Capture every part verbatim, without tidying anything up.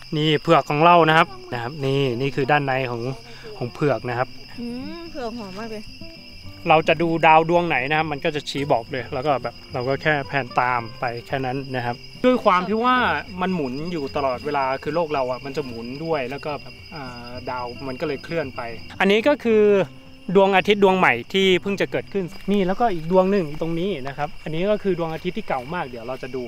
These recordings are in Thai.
นี่เผือกของเรานะครับนะครับนี่นี่คือด้านในของของเผือกนะครับเผือกหอมมากเลยเราจะดูดาวดวงไหนนะครับมันก็จะชี้บอกเลยแล้วก็แบบเราก็แค่แผนตามไปแค่นั้นนะครับด้วยความที่ว่ามันหมุนอยู่ตลอดเวลาคือโลกเราอ่ะมันจะหมุนด้วยแล้วก็แบบดาวมันก็เลยเคลื่อนไปอันนี้ก็คือดวงอาทิตย์ดวงใหม่ที่เพิ่งจะเกิดขึ้นนี่แล้วก็อีกดวงหนึ่งตรงนี้นะครับอันนี้ก็คือดวงอาทิตย์ที่เก่ามากเดี๋ยวเราจะดู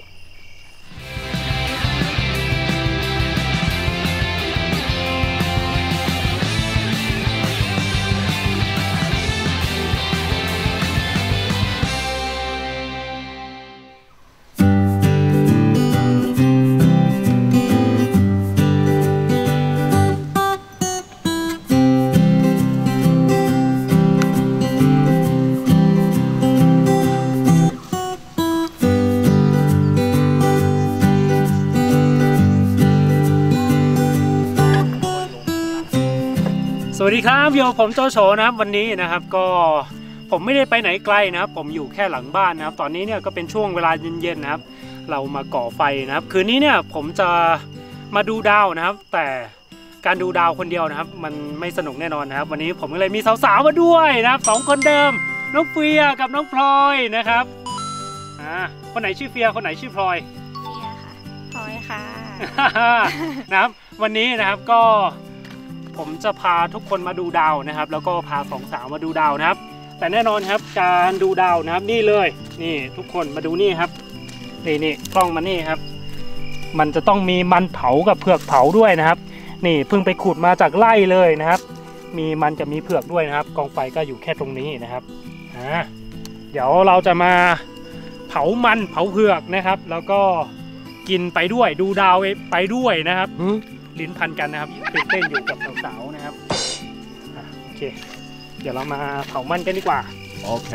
สวัสดีครับโยผมโจโฉนะครับวันนี้นะครับก็ผมไม่ได้ไปไหนไกลนะครับผมอยู่แค่หลังบ้านนะครับตอนนี้เนี่ยก็เป็นช่วงเวลาเย็นๆนะครับเรามาก่อไฟนะครับคืนนี้เนี่ยผมจะมาดูดาวนะครับแต่การดูดาวคนเดียวนะครับมันไม่สนุกแน่นอนนะครับวันนี้ผมก็เลยมีสาวๆมาด้วยนะครับสองคนเดิมน้องเฟียกับน้องพลอยนะครับอ่าคนไหนชื่อเฟียคนไหนชื่อพลอยเฟียค่ะพลอยค่ะนะครับวันนี้นะครับก็ผมจะพาทุกคนมาดูดาวนะครับแล้วก็พาสองสาวมาดูดาวนะครับแต่แน่นอนครับการดูดาวนะครับนี่เลยนี่ทุกคนมาดูนี่ครับนี่นี่กล้องมานี่ครับมันจะต้องมีมันเผากับเผือกเผาด้วยนะครับนี่เพิ่งไปขุดมาจากไร่เลยนะครับมีมันจะมีเผือกด้วยนะครับกองไฟก็อยู่แค่ตรงนี้นะครับอ่าเดี๋ยวเราจะมาเผามันเผาเผือกนะครับแล้วก็กินไปด้วยดูดาวไปด้วยนะครับลิ้นพันกันนะครับตื่นเต้นอยู่กับสาวๆนะครับโอเคเดี๋ยวเรามาเผามันกันดีกว่าโอเค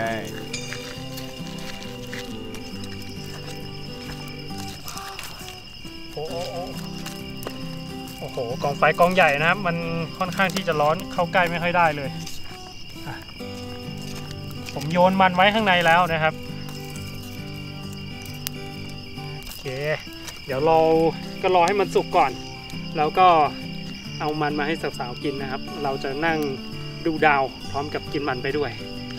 โอ้โหโอ้โหกองไฟกองใหญ่นะครับมันค่อนข้างที่จะร้อนเข้าใกล้ไม่ค่อยได้เลยผมโยนมันไว้ข้างในแล้วนะครับโอเคเดี๋ยวเราก็รอให้มันสุกก่อนแล้วก็เอามันมาให้สาวๆกินนะครับเราจะนั่งดูดาวพร้อมกับกินมันไปด้วย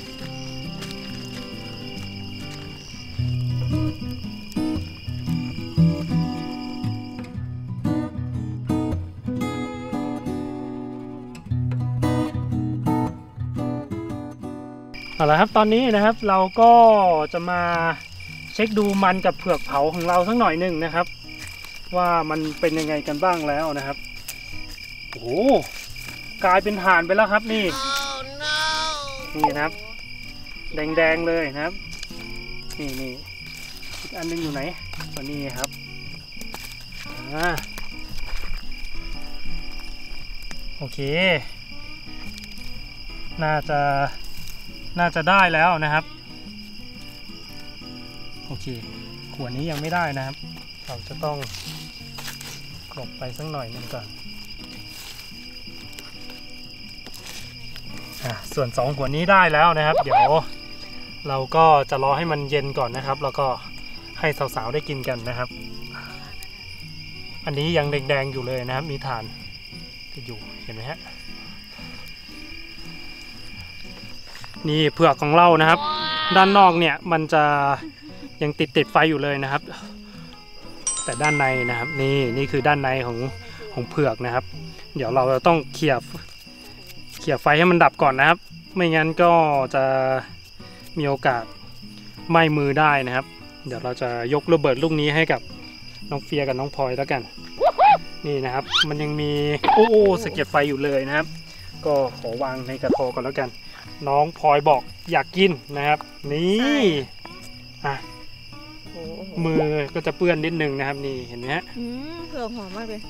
เอาละครับตอนนี้นะครับเราก็จะมาเช็คดูมันกับเผือกเผาของเราสักหน่อยหนึ่งนะครับว่ามันเป็นยังไงกันบ้างแล้วนะครับโอ้โหกลายเป็นถ่านไปแล้วครับนี่ oh, no. นี่นะครับแดงๆเลยนะครับนี่นี่อีกอันนึงอยู่ไหนตัวนี้ครับอ่าโอเคน่าจะน่าจะได้แล้วนะครับโอเคขวดนี้ยังไม่ได้นะครับเราจะต้องกลบไปสักหน่อยนึงก่อนอ่ะส่วนสองขวดนี้ได้แล้วนะครับเดี๋ยวเราก็จะรอให้มันเย็นก่อนนะครับแล้วก็ให้สาวๆได้กินกันนะครับอันนี้ยังแดงๆอยู่เลยนะครับมีถ่านอยู่เห็นไหมฮะนี่เผือกของเรานะครับ wow. ด้านนอกเนี่ยมันจะยังติดติดไฟอยู่เลยนะครับแต่ด้านในนะครับนี่นี่คือด้านในของของเผือกนะครับเดี๋ยวเราต้องเขี่ยเขี่ยไฟให้มันดับก่อนนะครับไม่งั้นก็จะมีโอกาสไหม้มือได้นะครับเดี๋ยวเราจะยกระเบิดลูกนี้ให้กับน้องเฟียกับน้องพลอยแล้วกันนี่นะครับมันยังมีโอ้โอ้สะเก็ดไฟอยู่เลยนะครับก็ขอวางในกระทะก่อนแล้วกันน้องพลอยบอกอยากกินนะครับนี่อ่ะมือก็จะเปื้อนนิดนึงนะครับนี่เห็นไหมฮะเผือกหอมมากเลย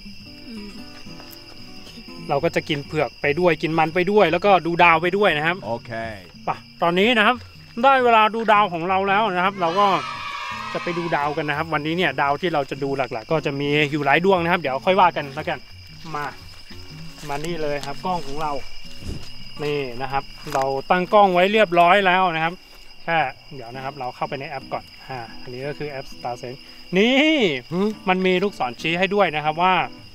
เราก็จะกินเผือกไปด้วยกินมันไปด้วยแล้วก็ดูดาวไปด้วยนะครับโอเคป่ะตอนนี้นะครับได้เวลาดูดาวของเราแล้วนะครับเราก็จะไปดูดาวกันนะครับวันนี้เนี่ยดาวที่เราจะดูหลักๆก็จะมีอยู่หลายดวงนะครับเดี๋ยวค่อยว่ากันแล้วกันมามานี่เลยครับกล้องของเรานี่นะครับเราตั้งกล้องไว้เรียบร้อยแล้วนะครับแค่เดี๋ยวนะครับเราเข้าไปในแอปก่อนอ่าอันนี้ก็คือแอป StarSense นี่มันมีลูกศรชี้ให้ด้วยนะครับว่า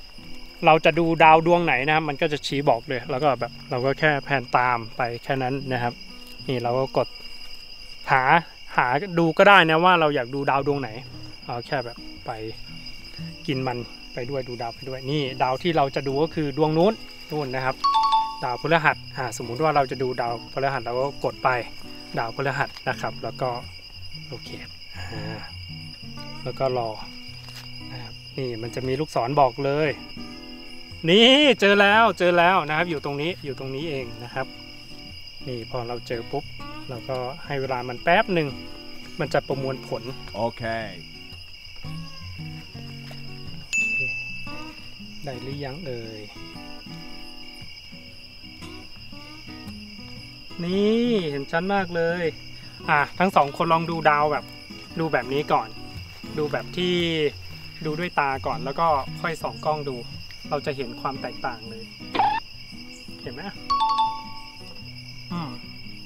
เราจะดูดาวดวงไหนนะครับมันก็จะชี้บอกเลยแล้วก็แบบเราก็แค่แผนตามไปแค่นั้นนะครับนี่เราก็กดหาหาดูก็ได้นะว่าเราอยากดูดาวดวงไหนเอาแค่แบบไปกินมันไปด้วยดูดาวไปด้วยนี่ดาวที่เราจะดูก็คือดวงนู้นนู่นนะครับดาวพฤหัสอ่าสมมุติว่าเราจะดูดาวพฤหัสเราก็กดไปดาวพฤหัสนะครับแล้วก็โอเคอ่าแล้วก็รอนะครับนี่มันจะมีลูกศรบอกเลยนี่เจอแล้วเจอแล้วนะครับอยู่ตรงนี้อยู่ตรงนี้เองนะครับนี่พอเราเจอปุ๊บเราก็ให้เวลามันแป๊บหนึ่งมันจะประมวลผลโอเคได้หรือยังเอ่ยนี่เห็นชัดมากเลยอ่ะทั้งสองคนลองดูดาวแบบดูแบบนี้ก่อนดูแบบที่ดูด้วยตาก่อนแล้วก็ค่อยส่องกล้องดูเราจะเห็นความแตกต่างเลยเห็นไหมอืม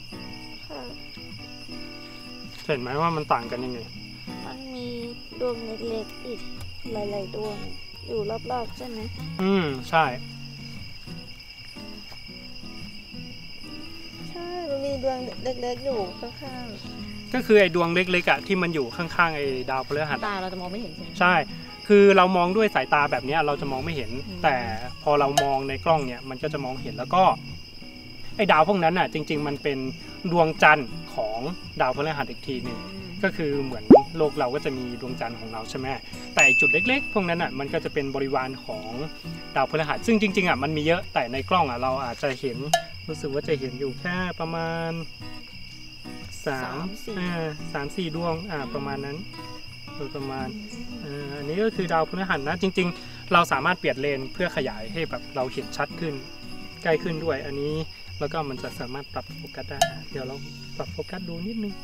เห็นไหมว่ามันต่างกันยังไงมันมีดวงเล็กๆอีกหลายๆดวงอยู่รอบๆใช่ไหมอืมใช่ใช่มันมีดวงเล็กๆอยู่ข้างๆก็คือไอ้ดวงเล็กๆอ่ะที่มันอยู่ข้างๆไอ้ดาวพฤหัสตาเราจะมองไม่เห็นใช่ไหมใช่คือเรามองด้วยสายตาแบบนี้เราจะมองไม่เห็นแต่พอเรามองในกล้องเนี่ยมันก็จะมองเห็นแล้วก็ไอ้ดาวพวกนั้นอ่ะจริงๆมันเป็นดวงจันทร์ของดาวพฤหัสอีกทีหนึ่งก็คือเหมือนโลกเราก็จะมีดวงจันทร์ของเราใช่ไหมแต่จุดเล็กๆพวกนั้นอ่ะมันก็จะเป็นบริวารของดาวพฤหัสซึ่งจริงๆอ่ะมันมีเยอะแต่ในกล้องอ่ะเราอาจจะเห็นรู้สึกว่าจะเห็นอยู่แค่ประมาณสามอ่าสามสี่ดวงอ่าประมาณนั้นโดยประมาณอันนี้ก็คือดาวพฤหัสนะจริงๆเราสามารถเปลี่ยนเลนเพื่อขยายให้แบบเราเห็นชัดขึ้นใกล้ขึ้นด้วยอันนี้แล้วก็มันจะสามารถปรับโฟกัสได้เดี๋ยวเราปรับโฟกัสดูนิดนึง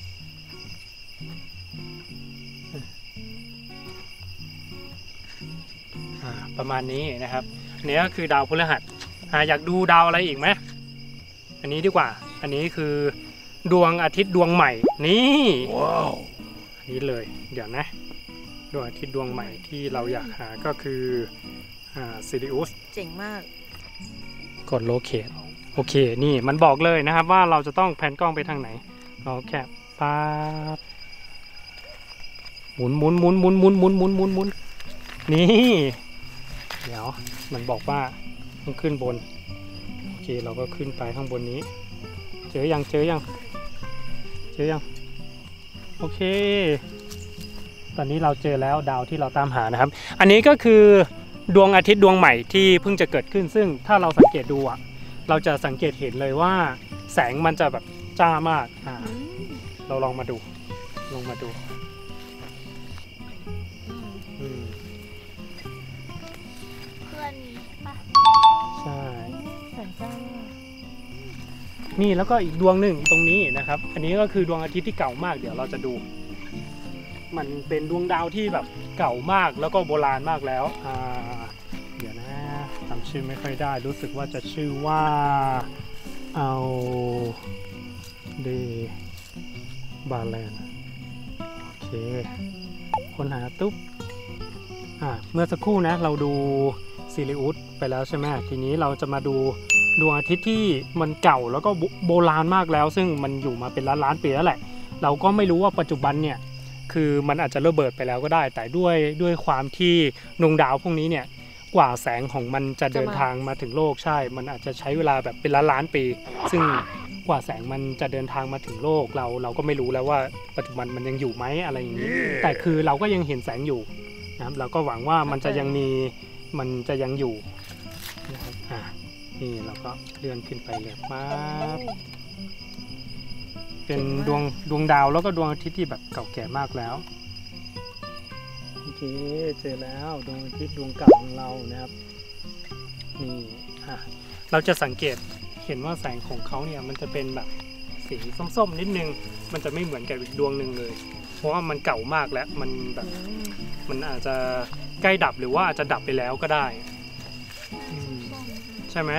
ประมาณนี้นะครับนี่ก็คือดาวพฤหัสอยากดูดาวอะไรอีกไหมอันนี้ดีกว่าอันนี้คือดวงอาทิตย์ดวงใหม่นี่ว้าวอันนี้เลยเดี๋ยวนะดวงอาทิตย์ดวงใหม่ที่เราอยากหาก็คือซิริอุสเจ๋งมากกดโลเคทโอเคนี่มันบอกเลยนะครับว่าเราจะต้องแพนกล้องไปทางไหนเราแค่ปั๊บหมุนหมุนหมุนหมุนหมุนหมุนหมุนหมุนหมุนนี่เดี๋ยวมันบอกว่าต้องขึ้นบนโอเคเราก็ขึ้นไปข้างบนนี้เจอยังเจอยังเจอยังโอเคตอนนี้เราเจอแล้วดาวที่เราตามหานะครับอันนี้ก็คือดวงอาทิตย์ดวงใหม่ที่เพิ่งจะเกิดขึ้นซึ่งถ้าเราสังเกตดูอ่ะเราจะสังเกตเห็นเลยว่าแสงมันจะแบบจ้ามากอ่าเราลองมาดูลองมาดูเพื่อนปะใช่แสงจ้านี่แล้วก็อีกดวงหนึ่งตรงนี้นะครับอันนี้ก็คือดวงอาทิตย์ที่เก่ามากเดี๋ยวเราจะดูมันเป็นดวงดาวที่แบบเก่ามากแล้วก็โบราณมากแล้วอ่าเดี๋ยวนะจำชื่อไม่ค่อยได้รู้สึกว่าจะชื่อว่าเอาเดบาแลนโอเคค้นหาตุ๊บอ่าเมื่อสักครู่นะเราดูซิริอุสไปแล้วใช่ไหมทีนี้เราจะมาดูดวงอาทิตย์ที่มันเก่าแล้วก็โบราณมากแล้วซึ่งมันอยู่มาเป็นล้านล้านปีแล้วแหละเราก็ไม่รู้ว่าปัจจุบันเนี่ยคือมันอาจจะระเบิดไปแล้วก็ได้แต่ด้วยด้วยความที่ดวงดาวพวกนี้เนี่ยกว่าแสงของมันจะเดินทางมาถึงโลกใช่มันอาจจะใช้เวลาแบบเป็นล้านล้านปีซึ่งกว่าแสงมันจะเดินทางมาถึงโลกเราเราก็ไม่รู้แล้วว่าปัจจุบันมันยังอยู่ไหมอะไรอย่างนี้แต่คือเราก็ยังเห็นแสงอยู่นะครับเราก็หวังว่ามันจะยังมีมันจะยังอยู่นะครับอ่านี่เราก็เลื่อนขึ้นไปเลยปั๊บเป็นดวงดวงดาวแล้วก็ดวงอาทิตย์ที่แบบเก่าแก่มากแล้วโอเคเจอแล้วดวงอาทิตย์ดวงเก่าของเรานะครับนี่อ่ะเราจะสังเกตเห็นว่าแสงของเขาเนี่ยมันจะเป็นแบบสีส้มๆนิดนึงมันจะไม่เหมือนกับอีกดวงหนึ่งเลยเพราะว่ามันเก่ามากแล้วมันแบบมันอาจจะใกล้ดับหรือว่าอาจจะดับไปแล้วก็ได้ใช่ไหม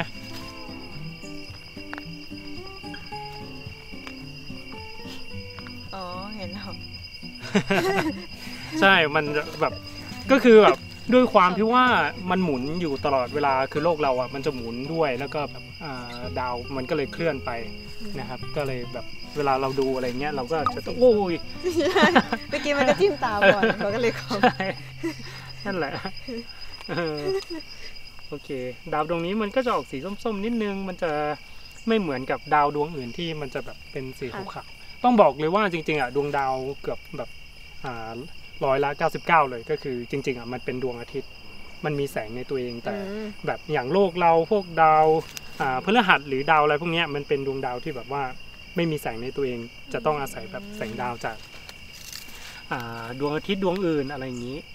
อ๋อเห็นแล้วใช่มันแบบก็คือแบบด้วยความที่ว่ามันหมุนอยู่ตลอดเวลาคือโลกเราอ่ะมันจะหมุนด้วยแล้วก็แบบอ่าดาวมันก็เลยเคลื่อนไปนะครับก็เลยแบบเวลาเราดูอะไรเงี้ยเราก็จะต้องโอ้ยเมื่อกี้มันก็จิ้มตาก่อนเขาก็เลยขอใช่นั่นแหละเออโอเคดาวดวงนี้มันก็จะออกสีส้มๆนิดนึงมันจะไม่เหมือนกับดาวดวงอื่นที่มันจะแบบเป็นสีขาวๆต้องบอกเลยว่าจริงๆอ่ะดวงดาวเกือบแบบอ่าร้อยละเก้าสิบเก้าเลยก็คือจริงๆอ่ะมันเป็นดวงอาทิตย์มันมีแสงในตัวเองแต่แบบอย่างโลกเราพวกดาวอ่าพฤหัสหรือดาวอะไรพวกเนี้ยมันเป็นดวงดาวที่แบบว่าไม่มีแสงในตัวเองจะต้องอาศัยแบบแสงดาวจากอ่าดวงอาทิตย์ดวงอื่นอะไรอย่างนี้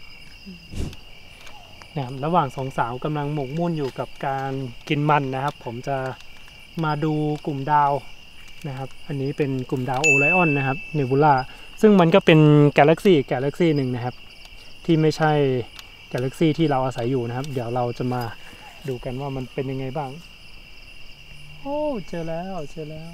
นะครับระหว่างสองสาวกำลังหมกมุ่นอยู่กับการกินมันนะครับผมจะมาดูกลุ่มดาวนะครับอันนี้เป็นกลุ่มดาวโอไลออนนะครับเนบูล่าซึ่งมันก็เป็นกาแล็กซี่กาแล็กซี่หนึ่งนะครับที่ไม่ใช่กาแล็กซี่ที่เราอาศัยอยู่นะครับเดี๋ยวเราจะมาดูกันว่ามันเป็นยังไงบ้างโอ้เจอแล้วเจอแล้ว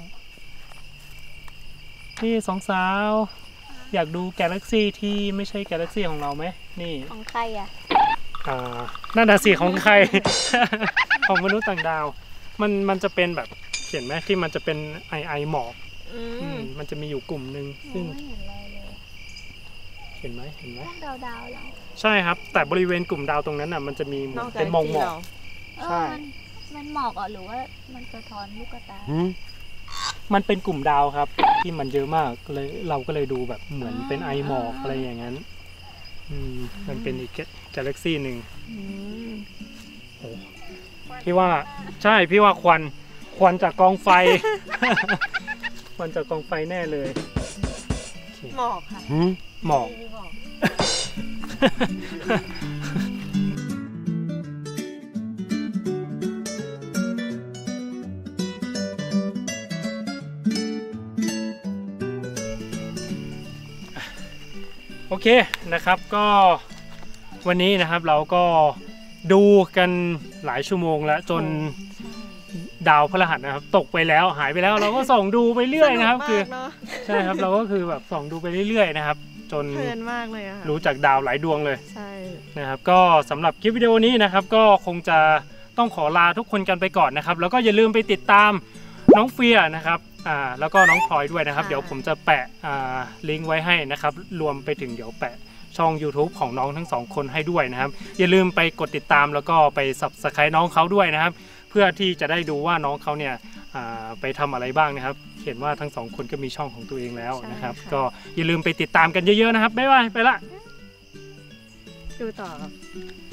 นี่สองสาวอยากดูกาแล็กซี่ที่ไม่ใช่กาแล็กซี่ของเราไหมนี่ของใครอ่ะอ่านั่นน่ะสิของใคร ของมนุษย์ต่างดาวมันมันจะเป็นแบบเห็นไหมที่มันจะเป็นไอไอหมอกอืมมันจะมีอยู่กลุ่มหนึ่งซึ่งไม่เห็นอะไรเลยเห็นไหมเห็นไหมพวกดาวดาวๆแล้วใช่ครับแต่บริเวณกลุ่มดาวตรงนั้นน่ะมันจะมีเหมือนเป็นหมอกหมอกเอใช่อมันมันหมอกเหรอหรือว่ามันสะท้อนลูกตามันเป็นกลุ่มดาวครับที่มันเยอะมากเลยเราก็เลยดูแบบเหมือนเป็นไอหมอกอะไรอย่างนั้นอืมมันเป็นอีกกาแล็กซี่หนึ่งอืมโอ้พี่ว่าใช่พี่ว่าควันควันจากกองไฟ ควันจากกองไฟแน่เลยโอเคหมอกค่ะหมอกหมอกโอเคนะครับก็วันนี้นะครับเราก็ดูกันหลายชั่วโมงแล้วจนดาวพฤหัสนะครับตกไปแล้วหายไปแล้วเราก็ส่องดูไปเรื่อยนะครับคือใช่ครับเราก็คือแบบส่องดูไปเรื่อยๆนะครับจนเพลินมากเลยอะค่ะรู้จักดาวหลายดวงเลยใช่นะครับก็สำหรับคลิปวิดีโอนี้นะครับก็คงจะต้องขอลาทุกคนกันไปก่อนนะครับแล้วก็อย่าลืมไปติดตามน้องเฟียนะครับอ่าแล้วก็น้องพลอยด้วยนะครับเดี๋ยวผมจะแปะอ่าลิงก์ไว้ให้นะครับรวมไปถึงเดี๋ยวแปะช่อง YouTube ของน้องทั้งสองคนให้ด้วยนะครับอย่าลืมไปกดติดตามแล้วก็ไป Subscribe น้องเขาด้วยนะครับเพื่อที่จะได้ดูว่าน้องเขาเนี่ยอ่าไปทำอะไรบ้างนะครับเห็นว่าทั้งสองคนก็มีช่องของตัวเองแล้วนะครับก็อย่าลืมไปติดตามกันเยอะๆนะครับบ๊ายบายไปละดูต่อ